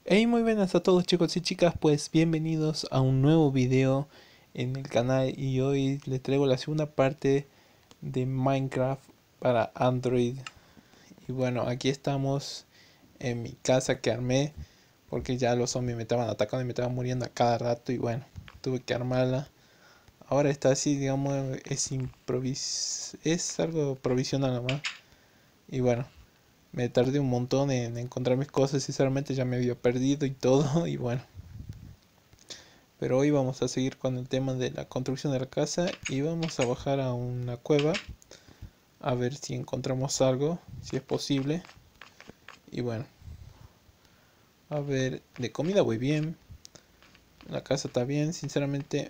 Hey, muy buenas a todos chicos y chicas, pues bienvenidos a un nuevo video en el canal y hoy les traigo la segunda parte de Minecraft para Android. Y bueno, aquí estamos en mi casa que armé porque ya los zombies me estaban atacando y me estaban muriendo a cada rato y bueno, tuve que armarla. Ahora está así, digamos, es algo provisional nomás. Y bueno, me tardé un montón en encontrar mis cosas, sinceramente ya me había perdido y todo y bueno. Pero hoy vamos a seguir con el tema de la construcción de la casa y vamos a bajar a una cueva a ver si encontramos algo, si es posible. Y bueno, a ver, de comida voy bien, la casa está bien, sinceramente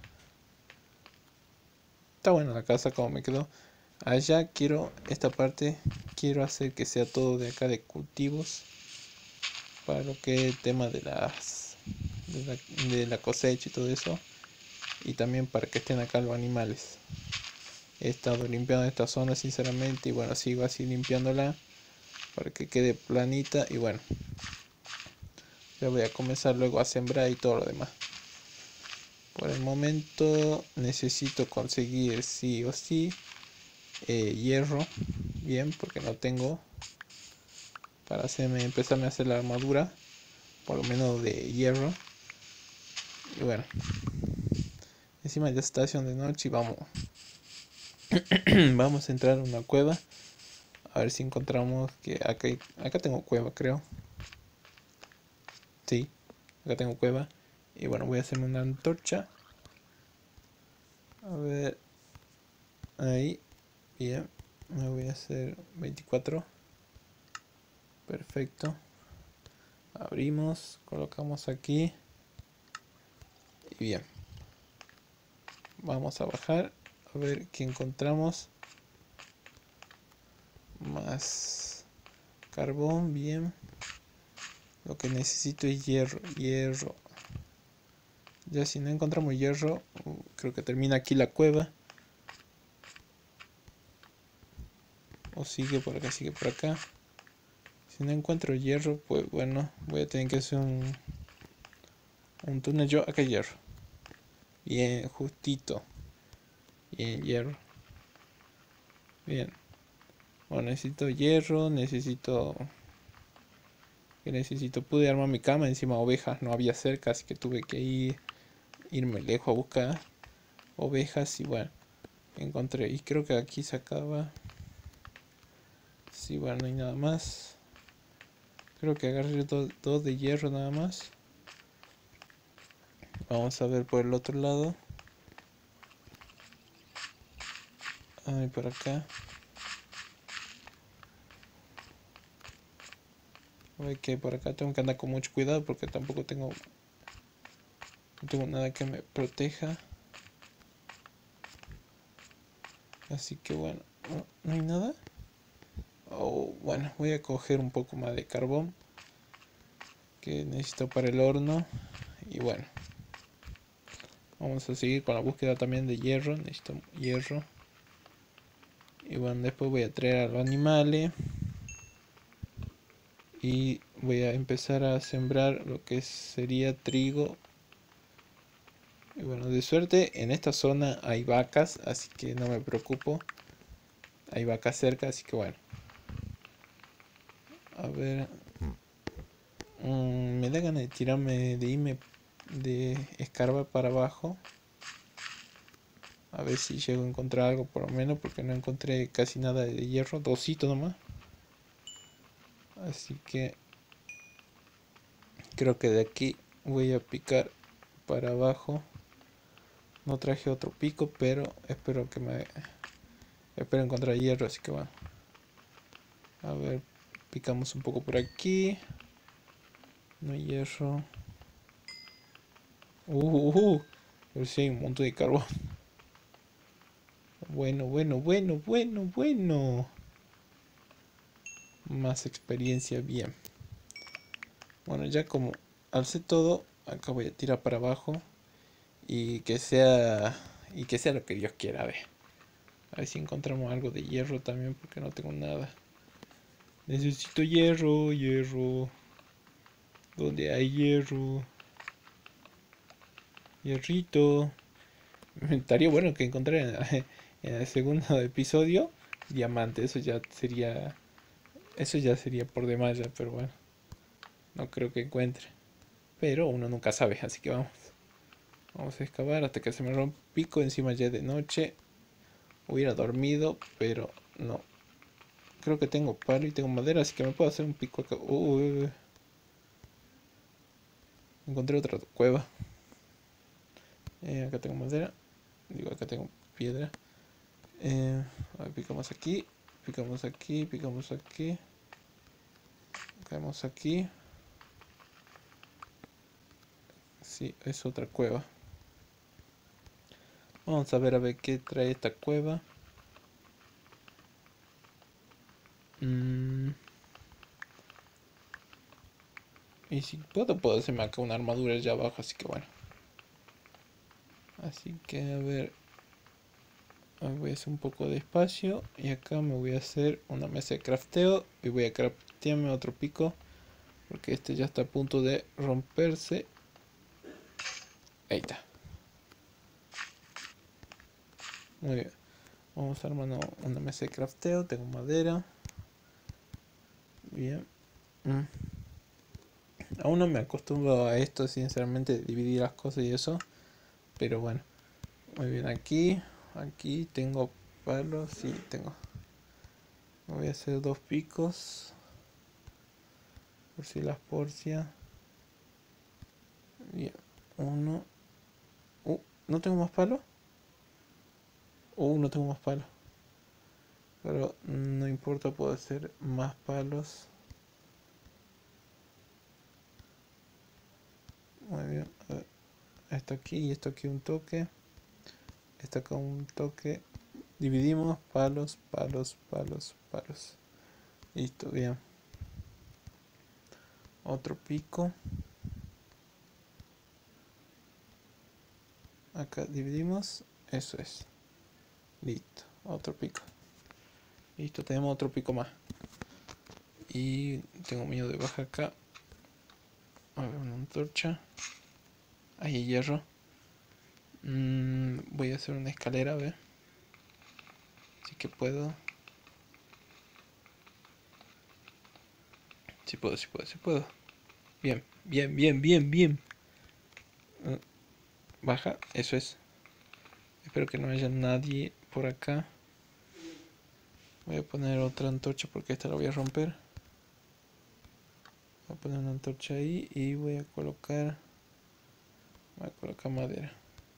está buena la casa como me quedó. Allá quiero, esta parte, quiero hacer que sea todo de acá de cultivos para lo que es el tema de la cosecha y todo eso. Y también para que estén acá los animales. He estado limpiando esta zona sinceramente y bueno, sigo así limpiándola para que quede planita y bueno, ya voy a comenzar luego a sembrar y todo lo demás. Por el momento necesito conseguir sí o sí hierro, bien, porque no tengo para empezarme a hacer la armadura, por lo menos de hierro. Y bueno, encima ya está haciendo de noche y vamos, vamos a entrar a una cueva. A ver si encontramos que acá tengo cueva, creo. Sí, acá tengo cueva. Y bueno, voy a hacerme una antorcha. A ver, ahí, bien. Me voy a hacer 24. Perfecto. Abrimos, colocamos aquí. Y bien, vamos a bajar. A ver qué encontramos. Más carbón, bien. Lo que necesito es hierro, hierro. Ya si no encontramos hierro, creo que termina aquí la cueva. O sigue por acá, sigue por acá. Si no encuentro hierro, pues bueno, voy a tener que hacer un túnel yo. Acá hay hierro. Bien, justito. Bien, hierro. Bien. Bueno, necesito hierro, necesito... ¿Qué necesito? Pude armar mi cama, encima ovejas no había cerca, así que tuve que irme lejos a buscar ovejas y bueno, encontré. Y creo que aquí se acaba. Sí, bueno, no hay nada más. Creo que agarré dos de hierro nada más. Vamos a ver por el otro lado. Ay, por acá. A ver que por acá tengo que andar con mucho cuidado porque tampoco no tengo nada que me proteja. Así que bueno, no hay nada. Oh, bueno, voy a coger un poco más de carbón que necesito para el horno. Y bueno, vamos a seguir con la búsqueda también de hierro. Necesito hierro. Y bueno, después voy a traer a los animales. Y voy a empezar a sembrar lo que sería trigo. Y bueno, de suerte en esta zona hay vacas, así que no me preocupo. Hay vacas cerca, así que bueno. A ver, me da ganas de tirarme, de irme de escarbar para abajo. A ver si llego a encontrar algo por lo menos, porque no encontré casi nada de hierro, dosito nomás. Así que creo que de aquí voy a picar para abajo. No traje otro pico, pero espero encontrar hierro, así que bueno. A ver, picamos un poco por aquí. No hay hierro. Pero sí hay un montón de carbón. Bueno, bueno, bueno, bueno, bueno. Más experiencia, bien. Bueno, ya como alcé todo, acá voy a tirar para abajo. Y que sea. Y que sea lo que Dios quiera, a ver. A ver si encontramos algo de hierro también, porque no tengo nada. Necesito hierro, hierro. ¿Dónde hay hierro? Hierrito. Estaría bueno que encontrara en el segundo episodio diamante. Eso ya sería por demás ya, pero bueno, no creo que encuentre. Pero uno nunca sabe, así que vamos. Vamos a excavar hasta que se me rompa pico. Encima ya de noche. Hubiera dormido, pero no. Creo que tengo palo y tengo madera, así que me puedo hacer un pico acá. Encontré otra cueva. Acá tengo madera. Digo, acá tengo piedra. A ver, picamos aquí. Picamos aquí. Picamos aquí. Caemos aquí. Sí, es otra cueva. Vamos a ver qué trae esta cueva. Y si puedo hacerme acá una armadura allá abajo, así que bueno. Así que a ver, voy a hacer un poco de espacio. Y acá me voy a hacer una mesa de crafteo. Y voy a craftearme otro pico. Porque este ya está a punto de romperse. Ahí está. Muy bien. Vamos armando una mesa de crafteo. Tengo madera. Bien. Aún no me acostumbro a esto, sinceramente, de dividir las cosas y eso. Pero bueno. Muy bien, aquí. Aquí tengo palos. Sí, tengo. Voy a hacer 2 picos. Por si las porcias. Bien. Uno. ¿No tengo más palos? No tengo más palos. Pero no importa, puedo hacer más palos. Muy bien. A ver, esto aquí y esto aquí un toque. Esto acá un toque. Dividimos palos, palos, palos, palos. Listo, bien. Otro pico. Acá dividimos. Eso es. Listo. Otro pico. Listo, tenemos otro pico más. Y tengo miedo de bajar acá. A ver, una antorcha. Ahí hay hierro. Voy a hacer una escalera, a ver. Así que puedo. Sí puedo, sí puedo, sí puedo. Bien, bien, bien, bien, bien. Baja, eso es. Espero que no haya nadie por acá. Voy a poner otra antorcha porque esta la voy a romper. Voy a poner una antorcha ahí y voy a colocar madera.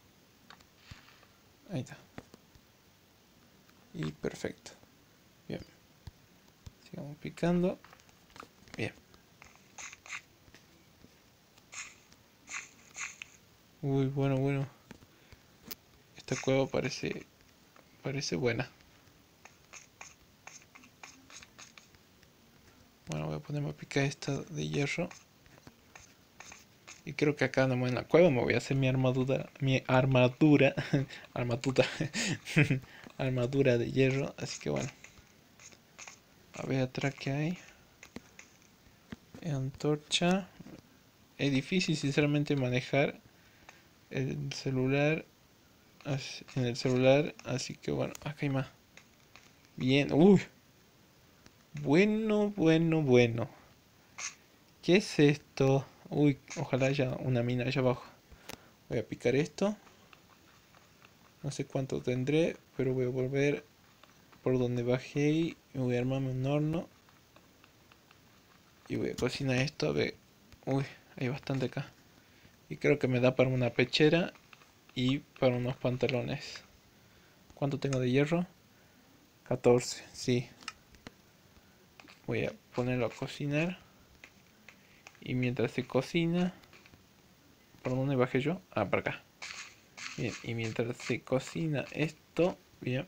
Ahí está. Y perfecto. Bien. Sigamos picando. Bien. Uy, bueno, bueno. Esta cueva parece buena. Bueno, voy a ponerme a picar esta de hierro. Y creo que acá nomás en la cueva me voy a hacer mi armadura, armadura, armadura de hierro. Así que bueno, a ver atrás que hay. Antorcha. Es difícil sinceramente manejar el celular en el celular, así que bueno, acá hay más. Bien, uy, bueno, bueno, bueno. ¿Qué es esto? Uy, ojalá haya una mina allá abajo. Voy a picar esto. No sé cuánto tendré, pero voy a volver por donde bajé y voy a armarme un horno. Y voy a cocinar esto, a ver. Uy, hay bastante acá. Y creo que me da para una pechera y para unos pantalones. ¿Cuánto tengo de hierro? 14, sí. Voy a ponerlo a cocinar. Y mientras se cocina... ¿Por dónde bajé yo? Ah, para acá. Bien, y mientras se cocina esto... Bien.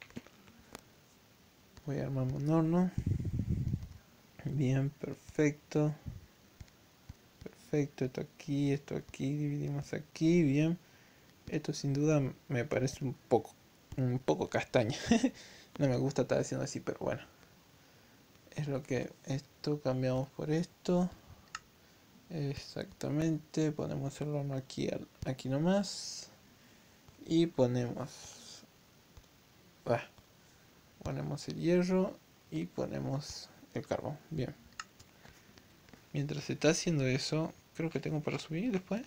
Voy a armar un horno. Bien, perfecto. Perfecto, esto aquí, dividimos aquí, bien. Esto sin duda me parece un poco castaña. No me gusta estar haciendo así, pero bueno. Es lo que... Esto cambiamos por esto. Exactamente, ponemos el horno aquí, aquí nomás. Y ponemos... ponemos el hierro y ponemos el carbón. Bien. Mientras se está haciendo eso, creo que tengo para subir después.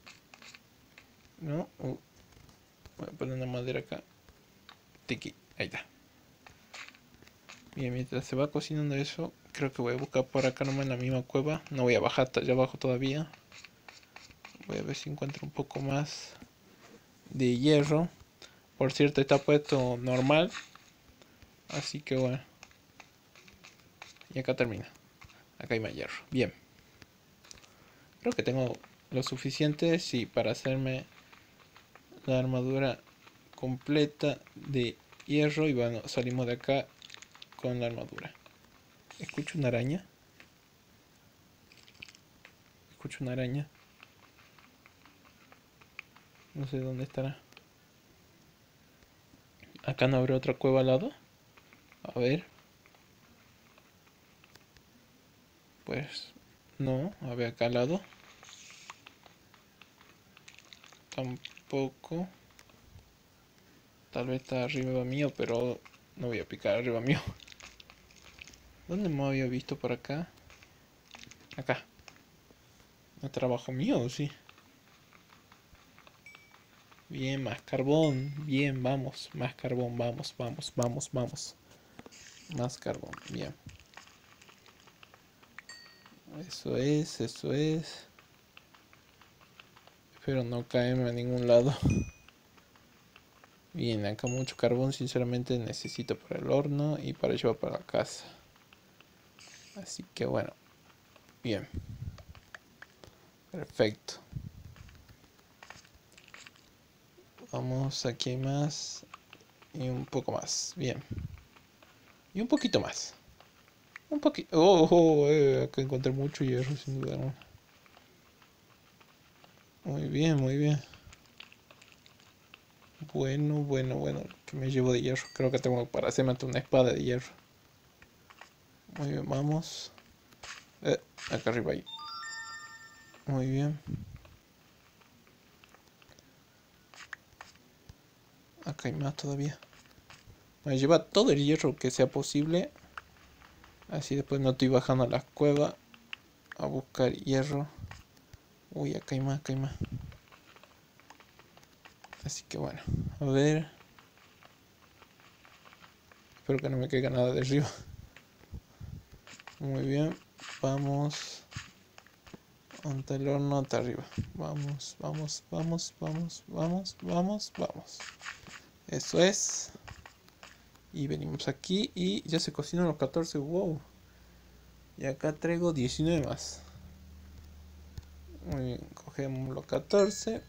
No. Voy a poner una madera acá. Tiki. Ahí está. Bien, mientras se va cocinando eso, creo que voy a buscar por acá nomás en la misma cueva. No voy a bajar hasta allá abajo todavía. Voy a ver si encuentro un poco más de hierro. Por cierto, está puesto normal. Así que bueno. Y acá termina. Acá hay más hierro. Bien. Creo que tengo lo suficiente, sí, para hacerme la armadura completa de hierro. Y bueno, salimos de acá con la armadura. Escucho una araña. Escucho una araña. No sé dónde estará. Acá no habrá otra cueva al lado. A ver. Pues no, a ver acá al lado. Tampoco. Tal vez está arriba mío, pero no voy a picar arriba mío. ¿Dónde me había visto por acá? Acá. ¿No trabajo mío o sí? Bien, más carbón. Bien, vamos. Más carbón, vamos, vamos, vamos, vamos. Más carbón, bien. Eso es, eso es. Espero no caerme a ningún lado. Bien, acá mucho carbón sinceramente necesito para el horno y para llevar para la casa. Así que bueno, bien. Perfecto. Vamos, aquí hay más. Y un poco más, bien. Y un poquito más. Un poquito. Acá encontré mucho hierro sin duda. ¿No? Muy bien, muy bien. Bueno, bueno, bueno. Que me llevo de hierro. Creo que tengo para hacerme una espada de hierro. Muy bien, vamos. Acá arriba ahí. Muy bien. Acá hay más todavía. Voy a llevar todo el hierro que sea posible. Así después no estoy bajando a la cueva a buscar hierro. Uy, acá hay más, acá hay más. Así que bueno, a ver. Espero que no me caiga nada de arriba. Muy bien, vamos. Ante el horno, hasta arriba. Vamos, vamos, vamos, vamos, vamos, vamos, vamos. Eso es. Y venimos aquí y ya se cocinan los 14. Wow. Y acá traigo 19 más. Muy bien, cogemos los 14.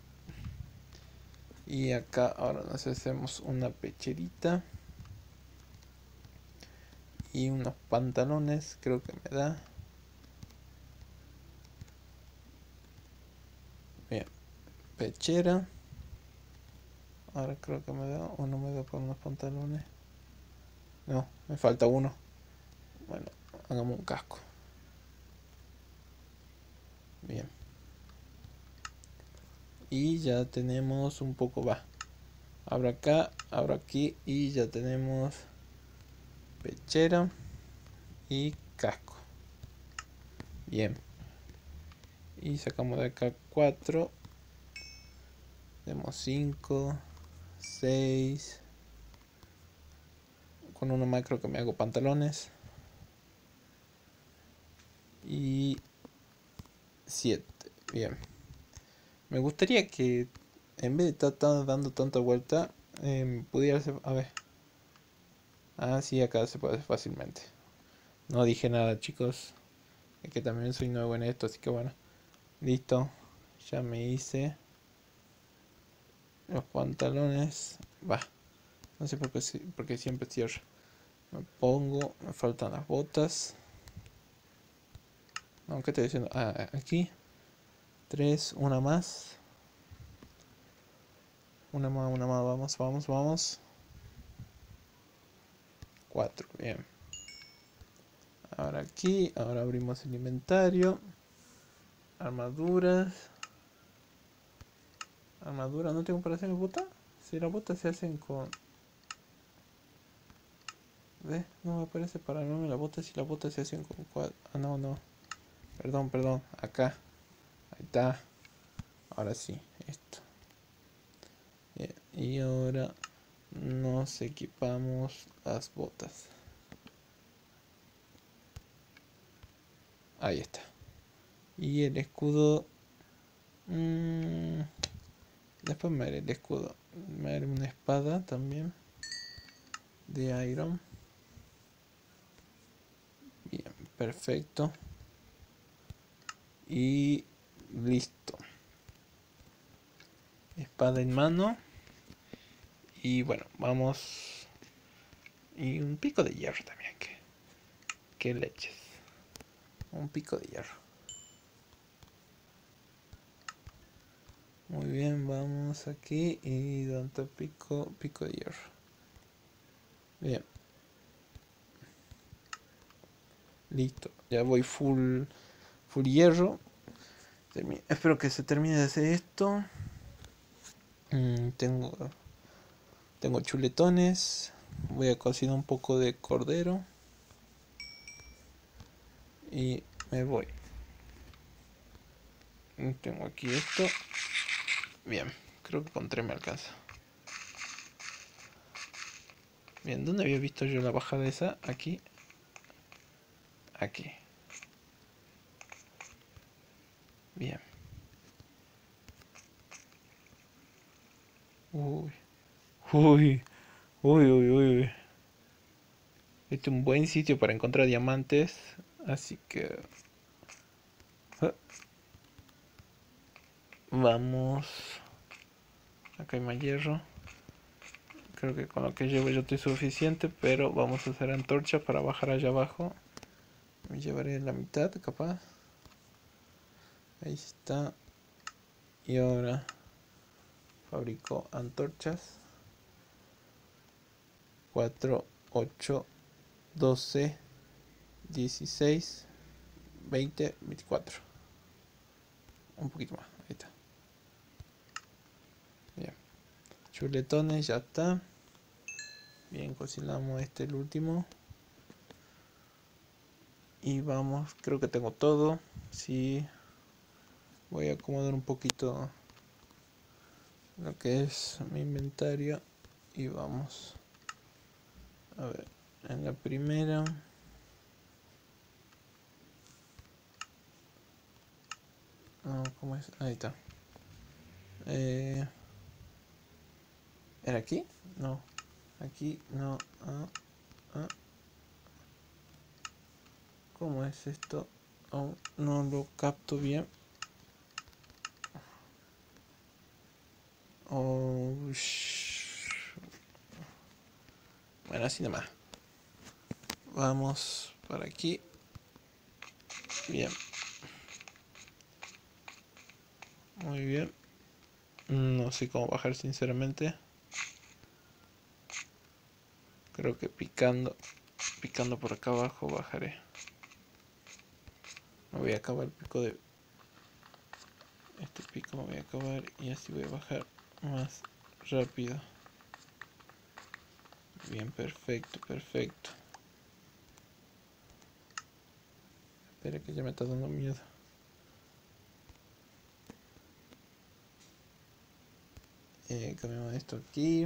Y acá ahora nos hacemos una pecherita. Y unos pantalones, creo que me da. Bien, pechera. Ahora creo que me da o no me da para unos pantalones. No, me falta uno. Bueno, hagamos un casco. Bien. Y ya tenemos un poco, va. Abro acá, abro aquí y ya tenemos pechera y casco. Bien. Y sacamos de acá 4. Tenemos 5, 6. Con uno más creo que me hago pantalones. Y 7. Bien. Me gustaría que en vez de estar dando tanta vuelta, pudiera hacer... A ver. Ah, sí, acá se puede hacer fácilmente. No dije nada, chicos. Es que también soy nuevo en esto, así que bueno. Listo. Ya me hice los pantalones. Va. No sé por qué siempre cierro. Me pongo. Me faltan las botas. No, ¿qué estoy diciendo? Ah, aquí. 3, una más. Una más, una más. Vamos, vamos, vamos. 4, bien. Ahora aquí. Ahora abrimos el inventario. Armaduras. Armadura no tengo para hacer mi bota. Si las botas se hacen con... ¿Ves? No me aparece para armarme la bota si las botas se hacen con cuál. Ah, no, no. Perdón. Acá. Ahí está. Ahora sí. Esto. Bien. Y ahora nos equipamos las botas. Ahí está. Y el escudo... después me haré el escudo. Me haré una espada también. De Iron. Bien, perfecto. Y listo. Espada en mano. Y bueno, vamos. Y un pico de hierro también. Que leches. Un pico de hierro. Muy bien, vamos aquí. Y donde pico de hierro. Bien. Listo. Ya voy full hierro. Espero que se termine de hacer esto. Tengo chuletones. Voy a cocinar un poco de cordero. Y me voy. Tengo aquí esto. Bien, creo que con 3 me alcanza. Bien, ¿dónde había visto yo la bajada esa? Aquí. Aquí. Bien. Uy. Uy. Uy. Este es un buen sitio para encontrar diamantes. Así que... vamos. Acá hay más hierro. Creo que con lo que llevo yo estoy suficiente. Pero vamos a hacer antorcha para bajar allá abajo. Me llevaré la mitad, capaz. Ahí está. Y ahora fabrico antorchas. 4, 8, 12, 16, 20, 24. Un poquito más. Ahí está. Bien. Chuletones, ya está. Bien, cocinamos este el último. Y vamos, creo que tengo todo. Sí. Voy a acomodar un poquito lo que es mi inventario. Y vamos. A ver, en la primera. No, ¿cómo es? Ahí está. ¿Era aquí? No. Aquí, no. ¿Cómo es esto? Aún no lo capto bien. Oh, bueno, así nomás. Vamos para aquí. Bien. Muy bien. No sé cómo bajar sinceramente. Creo que picando por acá abajo bajaré. Me voy a acabar el pico de... Este pico me voy a acabar y así voy a bajar más rápido. Bien, perfecto. Espera que ya me está dando miedo. Cambiamos esto aquí.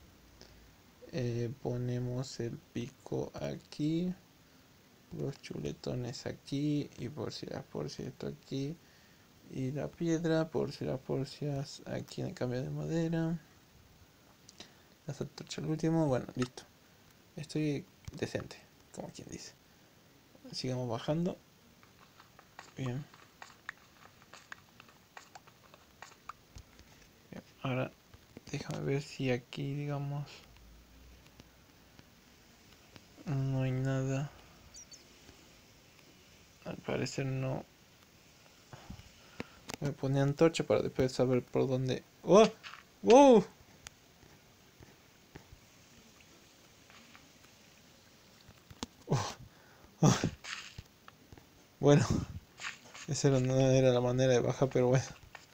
Ponemos el pico aquí. Los chuletones aquí. Y por si las porcias esto aquí. Y la piedra por si las porcias aquí en el cambio de madera. Las antorchas al último. Bueno, listo. Estoy decente, como quien dice. Sigamos bajando. Bien. Bien. Ahora déjame ver si aquí, digamos, no hay nada. Al parecer no. Me pone antorcha para después saber por dónde. ¡Oh! ¡Wow! Oh, oh. Bueno, parecer no era la manera de bajar, pero bueno.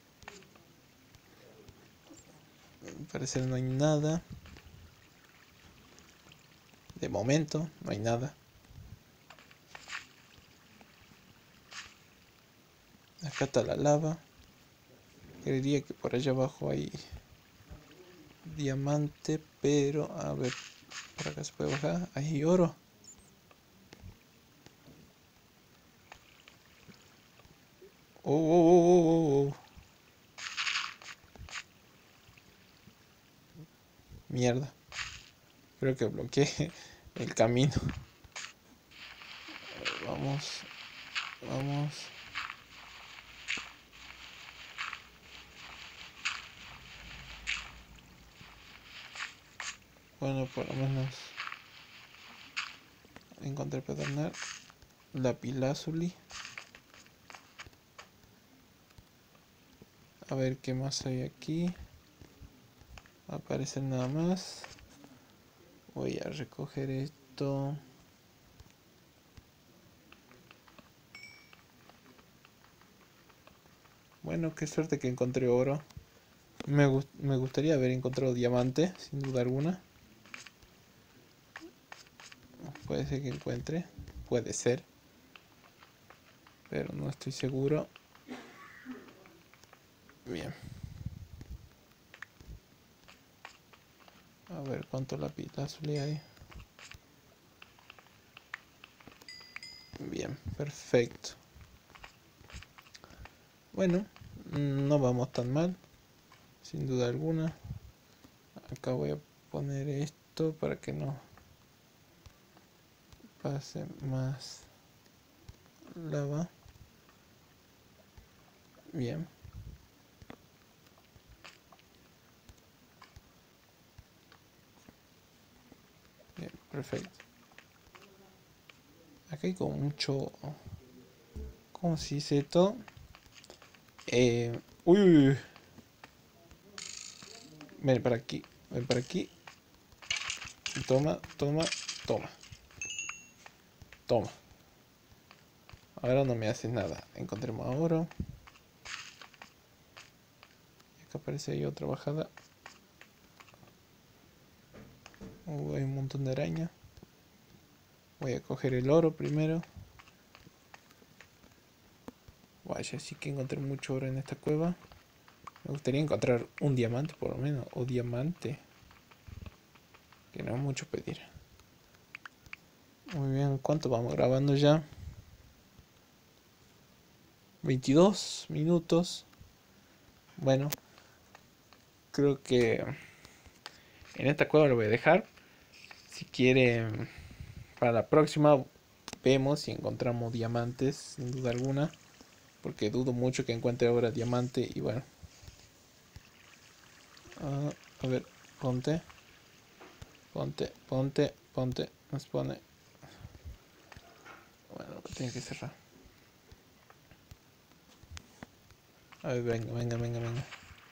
Al parecer no hay nada. De momento no hay nada. Acá está la lava. Creería que por allá abajo hay diamante, pero a ver, por acá se puede bajar. Hay oro. Oh, oh, oh, oh, oh. Mierda. Creo que bloqueé el camino. Vamos, vamos. Bueno, por lo menos encontré pedernal. Lapislázuli. A ver qué más hay aquí. Aparece nada más. Voy a recoger esto. Bueno, qué suerte que encontré oro. Me gustaría haber encontrado diamante, sin duda alguna. Puede ser que encuentre. Puede ser. Pero no estoy seguro. Bien. A ver cuánto lapislázuli hay. Bien, perfecto. Bueno, no vamos tan mal, sin duda alguna. Acá voy a poner esto para que no pase más lava. Bien. Bien, perfecto. Acá hay como mucho... ¿Cómo se dice esto? Uy, uy, uy. Ven para aquí, ven para aquí. Toma, toma, toma. Toma. Ahora no me haces nada. Encontremos oro. Y acá aparece ahí otra bajada. Hay un montón de araña. Voy a coger el oro primero. Vaya, sí que encontré mucho oro en esta cueva. Me gustaría encontrar un diamante por lo menos. O diamante. Que no es mucho pedir. Muy bien, ¿cuánto vamos grabando ya? 22 minutos. Bueno, creo que en esta cueva lo voy a dejar. Si quieren, para la próxima vemos si encontramos diamantes, sin duda alguna. Porque dudo mucho que encuentre ahora diamante. Y bueno. A ver, ponte. Ponte, ponte, ponte. Nos pone. Bueno, tiene que cerrar. A ver, venga, venga, venga, venga.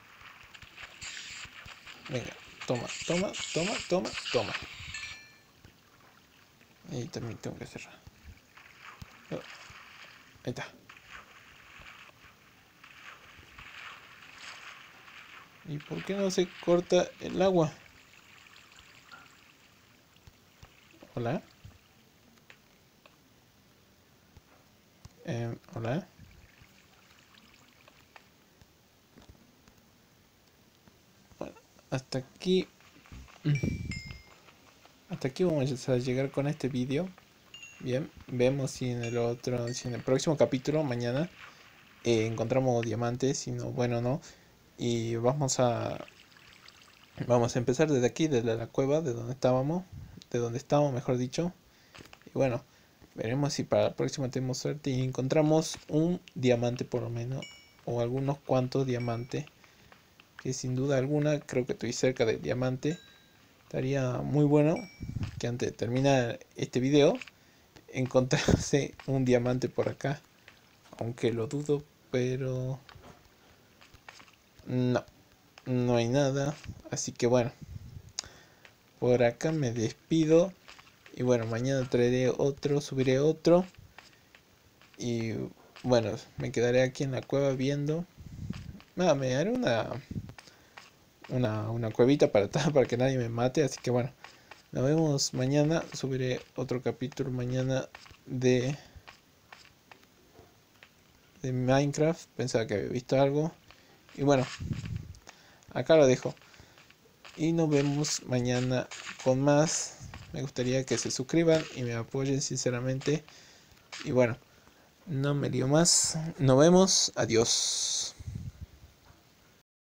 Venga, toma, toma, toma, toma, toma. Y también tengo que cerrar. Ahí está. ¿Y por qué no se corta el agua? Hola. Hola. Bueno, hasta aquí. Hasta aquí vamos a llegar con este vídeo. Bien, vemos si en el otro, si en el próximo capítulo, mañana, encontramos diamantes, si no, bueno, no. Y vamos a empezar desde aquí, desde la cueva, de donde estábamos, mejor dicho. Y bueno, veremos si para la próxima tenemos suerte y encontramos un diamante por lo menos, o algunos cuantos diamantes, que sin duda alguna creo que estoy cerca del diamante. Estaría muy bueno que antes de terminar este video encontrase un diamante por acá, aunque lo dudo, pero no, no hay nada. Así que bueno, por acá me despido. Y bueno, mañana traeré otro, subiré otro. Y bueno, me quedaré aquí en la cueva viendo. Nada, me haré una cuevita para que nadie me mate. Así que bueno, nos vemos mañana. Subiré otro capítulo mañana de, de Minecraft. Pensaba que había visto algo. Y bueno, acá lo dejo. Y nos vemos mañana con más. Me gustaría que se suscriban y me apoyen sinceramente. Y bueno, no me lío más. Nos vemos. Adiós.